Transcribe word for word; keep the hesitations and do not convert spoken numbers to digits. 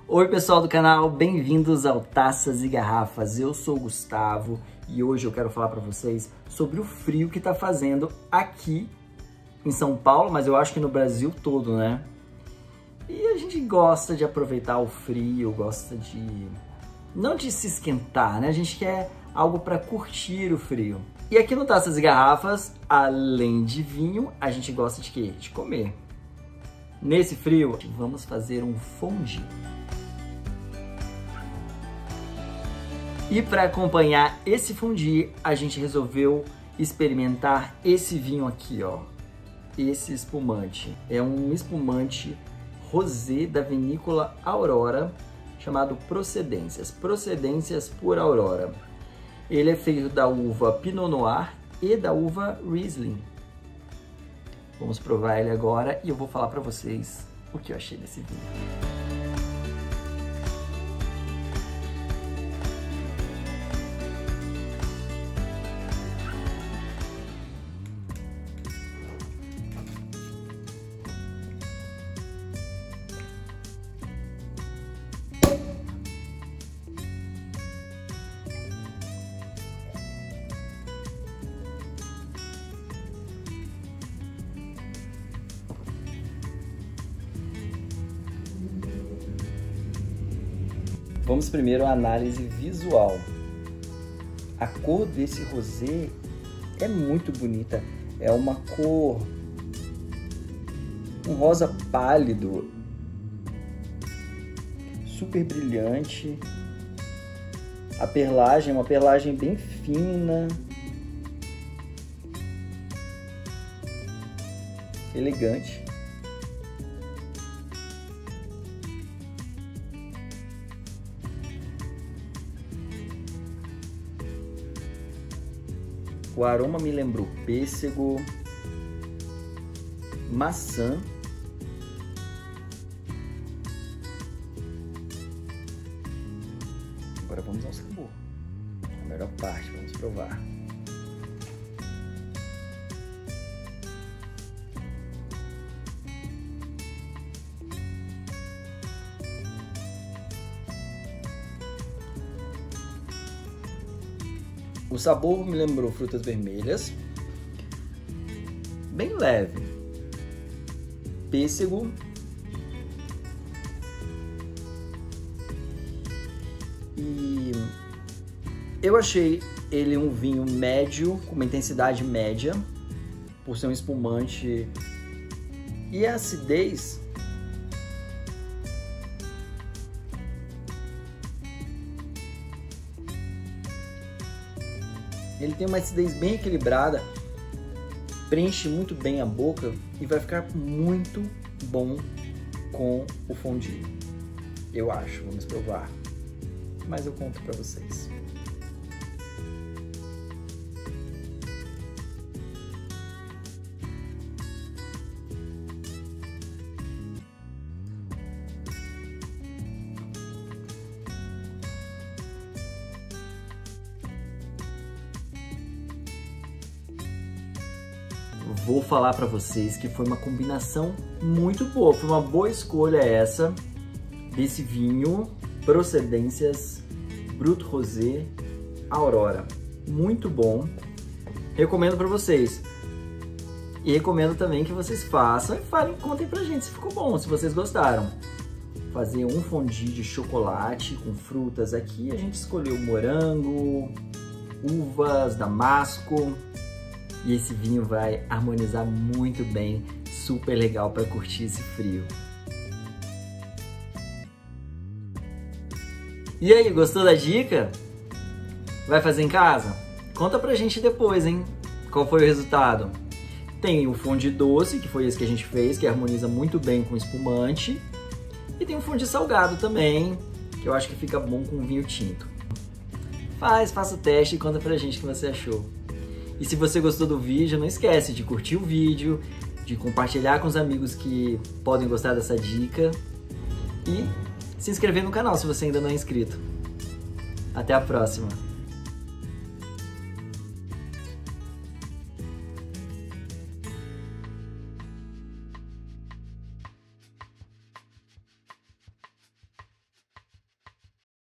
Oi pessoal do canal, bem-vindos ao Taças e Garrafas. Eu sou o Gustavo e hoje eu quero falar para vocês sobre o frio que tá fazendo aqui em São Paulo, mas eu acho que no Brasil todo, né? E a gente gosta de aproveitar o frio, gosta de... não de se esquentar, né? A gente quer algo para curtir o frio. E aqui no Taças e Garrafas, além de vinho, a gente gosta de quê? De comer. Nesse frio, vamos fazer um fondue. E para acompanhar esse fondue, a gente resolveu experimentar esse vinho aqui, ó. Esse espumante. É um espumante rosé da vinícola Aurora, chamado Procedências. Procedências por Aurora. Ele é feito da uva Pinot Noir e da uva Riesling. Vamos provar ele agora e eu vou falar para vocês o que eu achei desse vinho. Vamos primeiro à análise visual. A cor desse rosé é muito bonita. É uma cor, um rosa pálido, super brilhante. A perlagem é uma perlagem bem fina, elegante. O aroma me lembrou pêssego, maçã. Agora vamos ao sabor. A melhor parte, vamos provar. O sabor me lembrou frutas vermelhas, bem leve, pêssego, e eu achei ele um vinho médio, com uma intensidade média, por ser um espumante, e a acidez ele tem uma acidez bem equilibrada, preenche muito bem a boca e vai ficar muito bom com o fondue. Eu acho, vamos provar. Mas eu conto para vocês. Vou falar para vocês que foi uma combinação muito boa, foi uma boa escolha essa desse vinho Procedências Brut Rosé Aurora, muito bom, recomendo para vocês e recomendo também que vocês façam e falem, contem pra gente se ficou bom, se vocês gostaram. Fazer um fondue de chocolate com frutas aqui, a gente escolheu morango, uvas, damasco. E esse vinho vai harmonizar muito bem, super legal para curtir esse frio. E aí, gostou da dica? Vai fazer em casa? Conta pra gente depois, hein? Qual foi o resultado? Tem o fondue doce, que foi esse que a gente fez, que harmoniza muito bem com espumante. E tem o fondue salgado também, que eu acho que fica bom com vinho tinto. Faz, faça o teste e conta pra gente o que você achou. E se você gostou do vídeo, não esquece de curtir o vídeo, de compartilhar com os amigos que podem gostar dessa dica e se inscrever no canal se você ainda não é inscrito. Até a próxima!